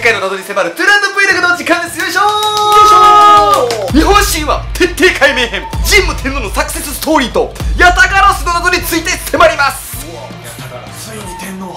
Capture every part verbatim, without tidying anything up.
界の謎に迫るトゥランド Vlog の時間です。よいしょー。日本神話徹底解明編、神武天皇のサクセスストーリーとヤタガラスの謎について迫ります。うわ、ヤタガラス、ついに天皇。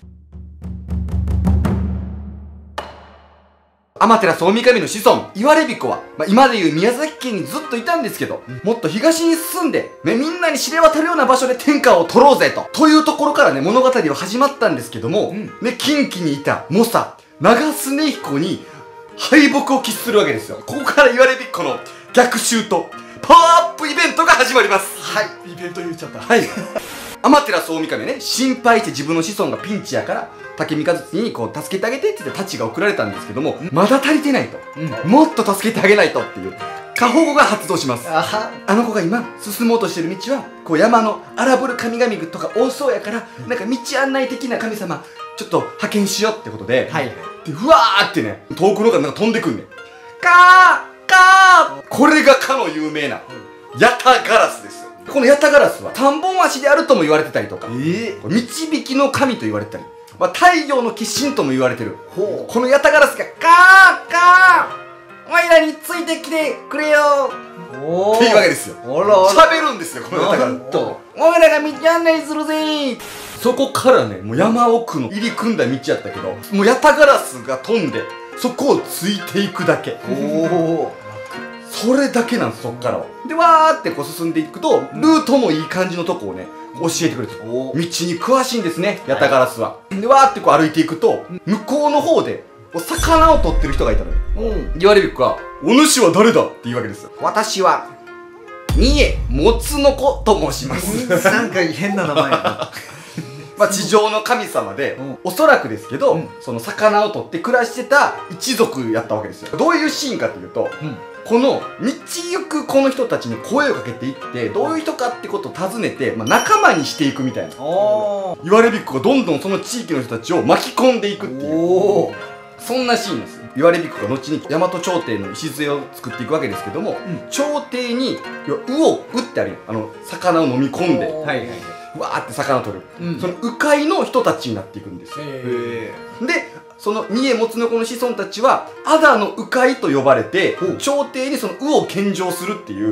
天照大神の子孫、言われびこは、まあ、今でいう宮崎県にずっといたんですけど、うん、もっと東に進んで、ね、みんなに知れ渡るような場所で天下を取ろうぜと。というところからね、物語は始まったんですけども、うん、ね、近畿にいた猛者、長須根彦に敗北を喫するわけですよ。ここから言われびっこの逆襲とパワーアップイベントが始まります。はい。イベント言っちゃった。はい。天照大神ね、心配して自分の子孫がピンチやから、竹三和土にこう助けてあげてって言って太刀が送られたんですけども、まだ足りてないと、うん、もっと助けてあげないとっていう過保護が発動します。あはあの子が今進もうとしてる道はこう山の荒ぶる神々とか多そうやから、うん、なんか道案内的な神様ちょっと派遣しようってことで、はい、でうわーってね、遠くの方からなんか飛んでくんねん。カーカー、これがかの有名なヤタガラスです。このヤタガラスは三本足であるとも言われてたりとか、えー、導きの神と言われてたり、まあ、太陽の化身とも言われてるこのヤタガラスがカーカー、お前らについてきてくれよっていうわけですよ。喋るんですよ、このヤタガラスと。お前らが道案内するぜー。そこからね、もう山奥の入り組んだ道やったけど、もうヤタガラスが飛んでそこをついていくだけ。おそれだけなんです、そっからは。でわーってこう進んでいくと、ルートもいい感じのとこをね教えてくれてる。道に詳しいんですね、ヤタガラスは。でわーってこう歩いていくと、向こうの方で魚を取ってる人がいたのよ。言われるか、お主は誰だって言うわけですよ。私は三重もつの子と申します。 なんか変な名前やな。 まあ地上の神様で、おそらくですけど、その魚を取って暮らしてた一族やったわけですよ。どういうシーンかというと、この道行くこの人たちに声をかけていって、どういう人かってことを尋ねて、まあ、仲間にしていくみたいな。言われびっこがどんどんその地域の人たちを巻き込んでいくっていう、そんなシーンです。言われびっこが後に大和朝廷の礎を作っていくわけですけども、うん、朝廷に鵜を打ってあるよ、あの魚を飲み込んで、はいはい、わーって魚を取る、うん、その鵜飼いの人たちになっていくんですよ。でその三重もつの子の子孫たちはアダの鵜飼いと呼ばれて、朝廷にその鵜を献上するっていう、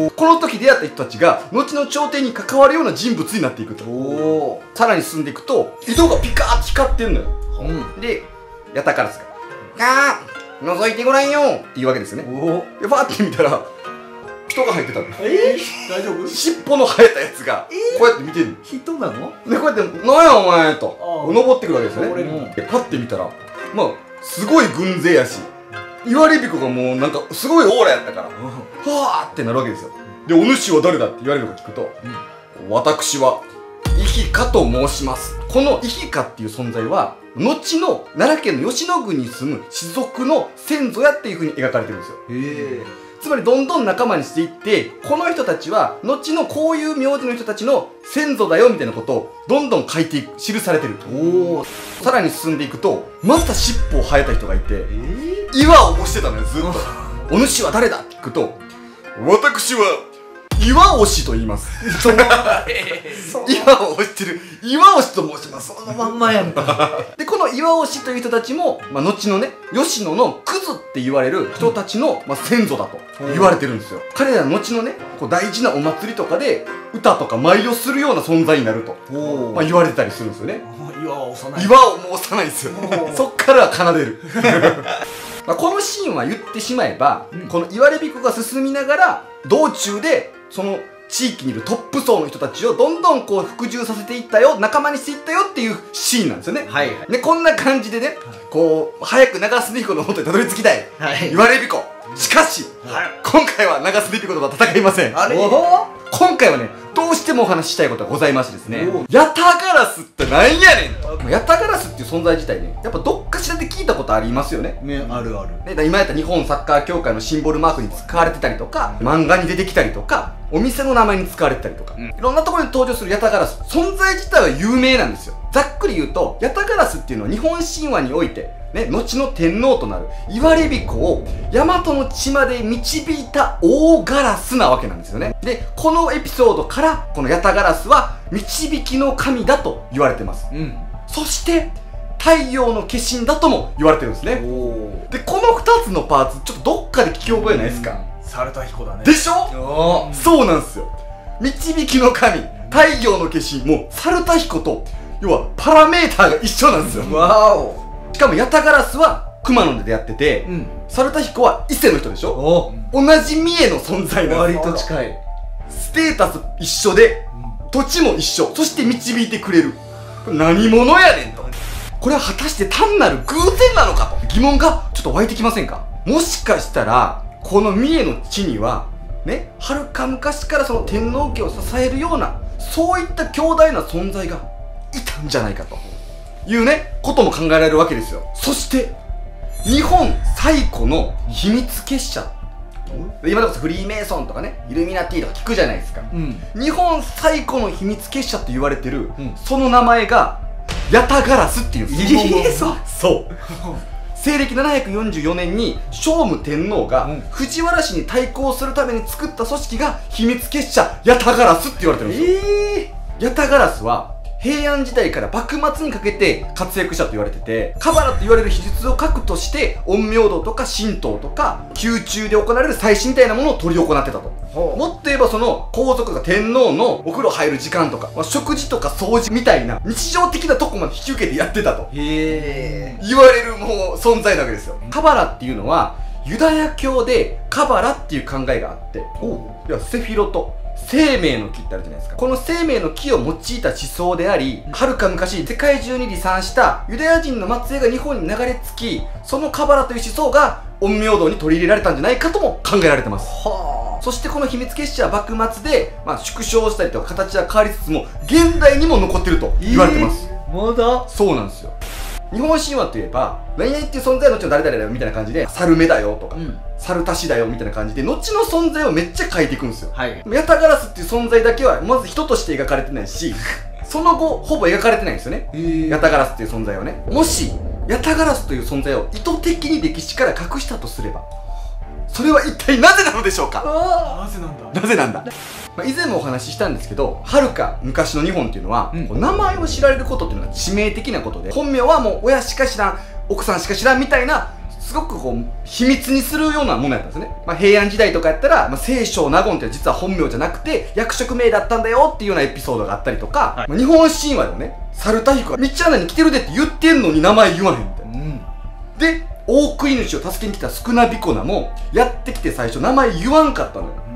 この時出会った人たちが後の朝廷に関わるような人物になっていくと。さらに進んでいくと井戸がピカーッと光ってんのよ。うん、でヤタガラスが「ガーッ覗いてごらんよ」って言うわけですよね。でバーって見たら人が入ってたの。えー、大丈夫？尻尾の生えたやつがこうやって見てるの。人なの？でこうやって「なんやお前」と登ってくるわけですよね。でパッて見たらまあすごい軍勢やし、言われびこがもうなんかすごいオーラやったから「はあ」ってなるわけですよ。で「お主は誰だ?」って言われるのか聞くと「私はイヒカと申します」。このイヒカっていう存在は後の奈良県の吉野郡に住む士族の先祖やっていうふうに描かれてるんですよ。へえ。つまりどんどん仲間にしていって、この人たちは後のこういう名字の人たちの先祖だよみたいなことをどんどん書いていく、記されてる。おお。さらに進んでいくとまた尻尾を生えた人がいて、えー、岩を押してたのよ、ずっと。お主は誰だって聞くと、私は岩押しと言います。その岩を押してる岩押しと申します。 そのまんまやんか。 でこの岩押しという人たちも、まあ、後のね吉野のクズって言われる人たちの、まあ、先祖だと言われてるんですよ。彼らの後のねこう大事なお祭りとかで歌とか舞をするような存在になると、まあ、言われてたりするんですよね。岩を押さない。岩をもう押さないんですよ。そっからは奏でる。まあこのシーンは言ってしまえば、うん、この言われびこが進みながら道中でその地域にいるトップ層の人たちをどんどんこう服従させていったよ、仲間にしていったよっていうシーンなんですよね。はいはい、でこんな感じでね、はい、こう早く長須根彦の元にたどり着きたい、はい、言われびこ。しかし、はい、今回は長須根彦とは戦いません。あれ今回はねどうしてもお話ししたいことがございましてですね、ヤタガラスってなんやねんと。ヤタガラスっていう存在自体ね、やっぱどっかしらで聞いたことありますよね。ね、あるある。ね、今やった日本サッカー協会のシンボルマークに使われてたりとか、漫画に出てきたりとか、お店の名前に使われてたりとか、うん、いろんなところに登場するヤタガラス、存在自体は有名なんですよ。ざっくり言うと、ヤタガラスっていうのは日本神話においてね、後の天皇となる言われびこを大和の地まで導いた大ガラスなわけなんですよね。でこのエピソードからこのヤタガラスは導きの神だと言われてます。うん、そして太陽の化身だとも言われてるんですね。でこのふたつのパーツちょっとどっかで聞き覚えないですか？ 猿田彦だね。 でしょ？そうなんですよ。導きの神太陽の化身も猿田彦と要はパラメーターが一緒なんですよ。 わお。 しかもヤタガラスは熊野で出会ってて、うん、猿田彦は伊勢の人でしょ。同じ三重の存在なんです。 割と近い。 ステータス一緒で、うん、土地も一緒、そして導いてくれる。何者やねんと。これは果たして単なる偶然なのかと疑問がちょっと湧いてきませんか？もしかしたらこの三重の地にはね、はるか昔からその天皇家を支えるようなそういった強大な存在がいたんじゃないかというねことも考えられるわけですよ。そして日本最古の秘密結社、今でこそフリーメイソンとかねイルミナティとか聞くじゃないですか、うん、日本最古の秘密結社と言われてる、うん、その名前がヤタガラスっていうんですよ。 えー、そうそう西暦ななひゃくよんじゅうよねんに聖武天皇が藤原氏に対抗するために作った組織が秘密結社ヤタガラスって言われてるんですよ。えー、ヤタガラスは平安時代から幕末にかけて活躍したと言われてて、カバラと言われる秘術を核として陰陽道とか神道とか宮中で行われる祭祀みたいなものを執り行ってたと。もっと言えばその皇族が天皇のお風呂入る時間とか、まあ、食事とか掃除みたいな日常的なとこまで引き受けてやってたとへ言われるもう存在なわけですよ。カバラっていうのはユダヤ教でカバラっていう考えがあって、いやセフィロト生命の木ってあるじゃないですか。この生命の木を用いた思想であり、はるか昔世界中に離散したユダヤ人の末裔が日本に流れ着き、そのカバラという思想が陰陽道に取り入れられたんじゃないかとも考えられてます。はあ。そしてこの秘密結社は幕末で、まあ、縮小したりとか形は変わりつつも現代にも残ってると言われてます。 えー、まだそうなんですよ。日本神話といえば何々っていう存在は後の誰々だよみたいな感じで猿目だよとか、うん、猿田氏だよみたいな感じで後の存在をめっちゃ書いていくんですよ。はい、ヤタガラスっていう存在だけはまず人として描かれてないしその後ほぼ描かれてないんですよね。ヤタガラスっていう存在はね。もしヤタガラスという存在を意図的に歴史から隠したとすればそれは一体なぜなのでしょうか？ なぜなんだなぜなんだまあ以前もお話ししたんですけど、はるか昔の日本っていうのは、うん、名前を知られることっていうのが致命的なことで、本名はもう親しか知らん奥さんしか知らんみたいなすごくこう秘密にするようなものやったんですね。まあ、平安時代とかやったら、まあ、清少納言って実は本名じゃなくて役職名だったんだよっていうようなエピソードがあったりとか、はい、まあ、日本神話でもね猿田彦が道穴に来てるでって言ってんのに名前言わへんみたいな、うん、で大食い主を助けに来た宿儺彦名もやってきて最初名前言わんかったのよ、うん、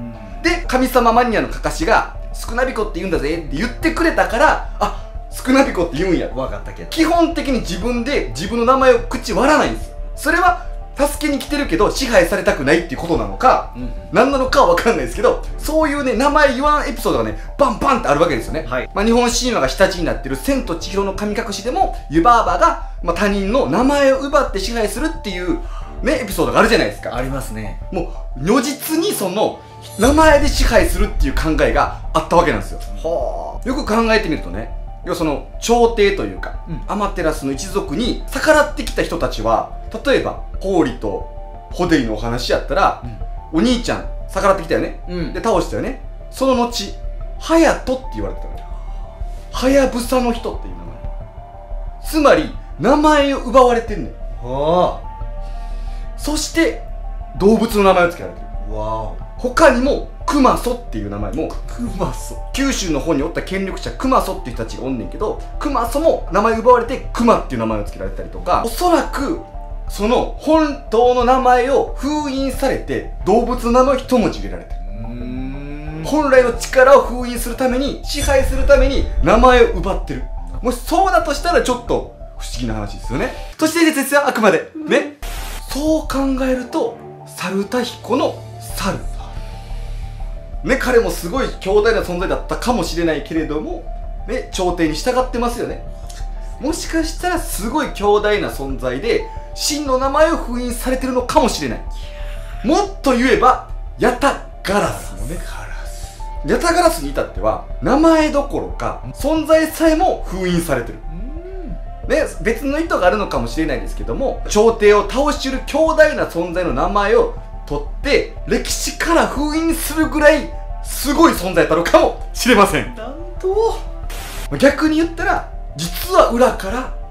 で神様マニアのかかしが宿儺彦って言うんだぜって言ってくれたから、あ、宿儺彦って言うんや分かったけど、基本的に自分で自分の名前を口割らないんですよ。それは助けに来てるけど支配されたくないっていうことなのか、うん、何なのかは分かんないですけど、そういうね名前言わんエピソードがねバンバンってあるわけですよね。はい、まあ、日本神話が下地になってる千と千尋の神隠しでも湯婆婆が、まあ、他人の名前を奪って支配するっていうねエピソードがあるじゃないですか。 ありますね。もう如実にその名前で支配するっていう考えがあったわけなんですよ。はあ。よく考えてみるとね、要はその朝廷というか、うん、アマテラスの一族に逆らってきた人たちは、例えばホーリとホデイのお話やったら、うん、お兄ちゃん逆らってきたよね、うん、で倒したよね。その後ハヤトって言われてたのよ。ハヤブサの人っていう名前。つまり名前を奪われてんねん。はあ。そして動物の名前を付けられてる。わあ。他にもクマソっていう名前も、クマソ、九州の方におった権力者クマソっていう人たちがおんねんけど、クマソも名前奪われてクマっていう名前を付けられたりとか、おそらくその本当の名前を封印されて動物の名前を一文字入れられてる。本来の力を封印するために、支配するために名前を奪ってる。もしそうだとしたらちょっと不思議な話ですよね。そしてですよ、あくまでね、そう考えると猿田彦の猿ね、彼もすごい強大な存在だったかもしれないけれども、ね、朝廷に従ってますよね。もしかしたらすごい強大な存在で真の名前を封印されてるのかもしれない。もっと言えばヤタガラスもね、ヤタガラスに至っては名前どころか存在さえも封印されてる。ね、別の意図があるのかもしれないですけども、朝廷を倒しうる強大な存在の名前を取って歴史から封印するぐらいすごい存在だったのかもしれません。なんと逆に言ったら実は裏から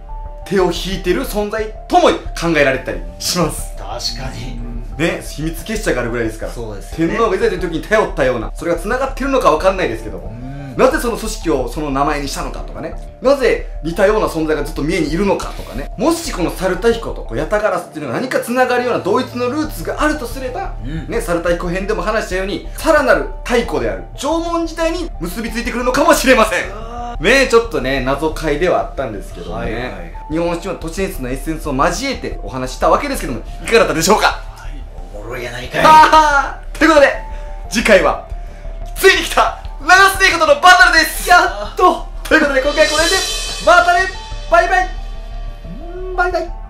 手を引いてる存在とも考えられたりします。 確かにね、秘密結社があるぐらいですから。 そうですよね。 天皇がいざという時に頼ったような、それが繋がってるのかわかんないですけども、なぜその組織をその名前にしたのかとかね、なぜ似たような存在がずっと三重にいるのかとかね、もしこの猿田彦とこうヤタガラスっていうのが何か繋がるような同一のルーツがあるとすれば、うん、ね、猿田彦編でも話したようにさらなる太古である縄文時代に結びついてくるのかもしれません。ねえ、ちょっとね、謎解ではあったんですけどね、はいはい、日本史の都市伝説のエッセンスを交えてお話したわけですけども、いかがだったでしょうか。 はい、おもろいやないかい。 はーということで次回はついに来たラガスネイコとのバトルです。やっとということで今回はこれでまたね、バイバイバイバイ。